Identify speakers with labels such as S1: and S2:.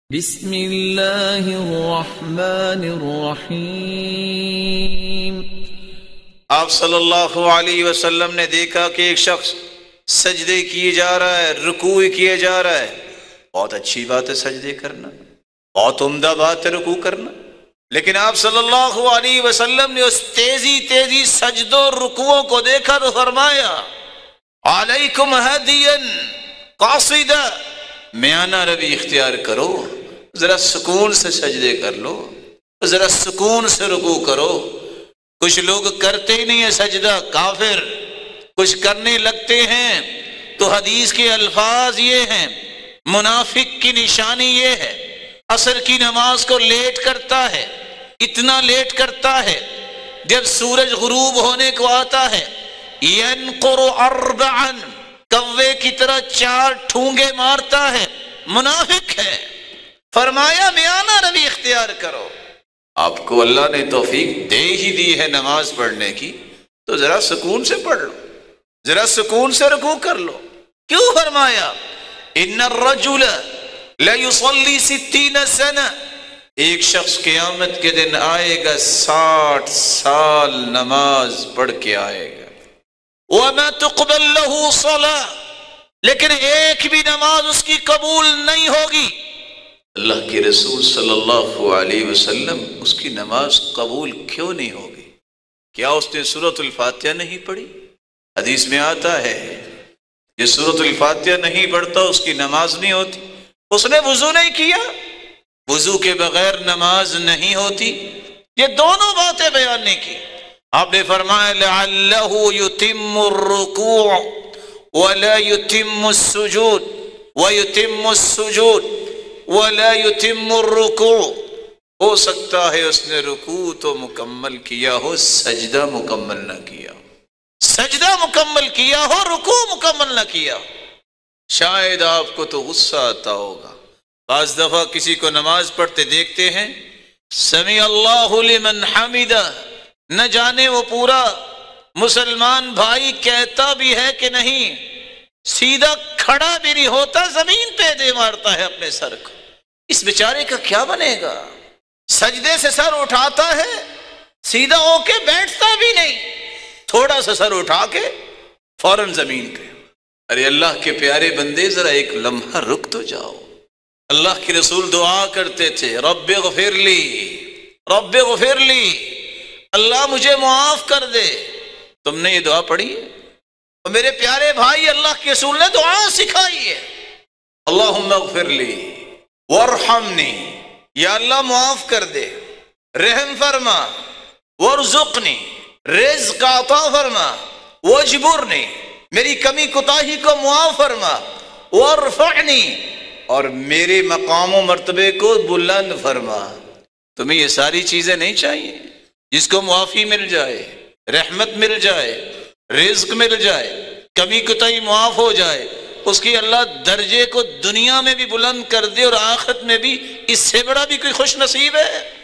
S1: بسم اللہ الرحمن الرحیم۔
S2: آپ صلی اللہ علیہ وسلم نے دیکھا کہ ایک شخص سجدے کیے جا رہا ہے، رکوع کیے جا رہا ہے۔ بہت اچھی بات ہے سجدے کرنا، بہت عمدہ بات ہے رکوع کرنا، لیکن آپ صلی اللہ علیہ وسلم نے اس تیزی سجدوں رکوعوں کو دیکھا تو فرمایا علیکم ہدیا قاصدا، میانہ روی اختیار کرو، ذرا سکون سے سجدے کر لو، ذرا سکون سے رکوع کرو۔ کچھ لوگ کرتے ہی نہیں ہیں سجدہ، کافر، کچھ کرنے لگتے ہیں تو حدیث کے الفاظ یہ ہیں، منافق کی نشانی یہ ہے، عصر کی نماز کو لیٹ کرتا ہے، اتنا لیٹ کرتا ہے جب سورج غروب ہونے کو آتا ہے ینقر اربعا، کوے کی طرح 4 ٹھونگے مارتا ہے، منافق ہے۔ فرمایا میانہ روی اختیار کرو۔ آپ کو اللہ نے توفیق دے ہی دی ہے نماز پڑھنے کی تو ذرا سکون سے پڑھ لو، ذرا سکون سے رکوع کر لو۔ کیوں فرمایا ان الرجل لیصلی 60 سنہ، ایک شخص قیامت کے دن آئے گا 60 سال نماز پڑھ کے آئے گا، وما تقبل له صلاۃ، لیکن ایک بھی نماز اس کی قبول نہیں ہوگی۔ اللہ کے رسول صلی اللہ علیہ وسلم اس کی نماز قبول کیوں نہیں ہوگی؟ کیا اس نے سورۃ الفاتحہ نہیں پڑھی؟ حدیث میں آتا ہے یہ سورۃ الفاتحہ نہیں پڑھتا اس کی نماز نہیں ہوتی۔ اس نے وضو نہیں کیا، وضو کے بغیر نماز نہیں ہوتی۔ یہ دونوں باتیں بیان نہیں کی۔ آپ نے فرمایا لعلہ یتم الرکوع ولا یتم السجود ویتم السجود ولا یتم الرکوع، ہو سکتا ہے اس نے رکوع تو مکمل کیا ہو، سجدہ مکمل نہ کیا ہو، سجدہ مکمل کیا ہو، رکوع مکمل نہ کیا ہو۔ شاید آپ کو تو غصہ آتا ہوگا، بعض دفعہ کسی کو نماز پڑھتے دیکھتے ہیں سمیع اللہ لمن حمدہ، نہ جانے وہ پورا مسلمان بھائی کہتا بھی ہے کہ نہیں، سیدھا کھڑا بھی نہیں ہوتا، زمین پہ دے مارتا ہے اپنے سر کو۔ اس بیچارے کا کیا بنے گا؟ سجدے سے سر اٹھاتا ہے، سیدھا ہو کے بیٹھتا بھی نہیں، تھوڑا سا سر اٹھا کے فوراً زمین پہ۔ ارے اللہ کے پیارے بندے ذرا ایک لمحہ رک تو جاؤ۔ اللہ کے رسول دعا کرتے تھے رب اغفر لی، رب اغفر لی، اللہ مجھے معاف کر دے۔ تم نے یہ دعا پڑھی ہے؟ اور میرے پیارے بھائی اللہ کے رسول نے دعا سکھائی ہے، اللہم اغفر لی وارحمنی، یا اللہ معاف کر دے، رحم فرما، وارزقنی، رزق عطا فرما، واجبرنی، میری کمی کوتاہی کو معاف فرما، وارفعنی، اور میرے مقام و مرتبے کو بلند فرما۔ تمہیں یہ ساری چیزیں نہیں چاہیے؟ جس کو معافی مل جائے، رحمت مل جائے، رزق مل جائے، کمی کوتاہی معاف ہو جائے، اس کی اللہ درجے کو دنیا میں بھی بلند کر دے اور آخرت میں بھی، اس سے بڑا بھی کوئی خوش نصیب ہے؟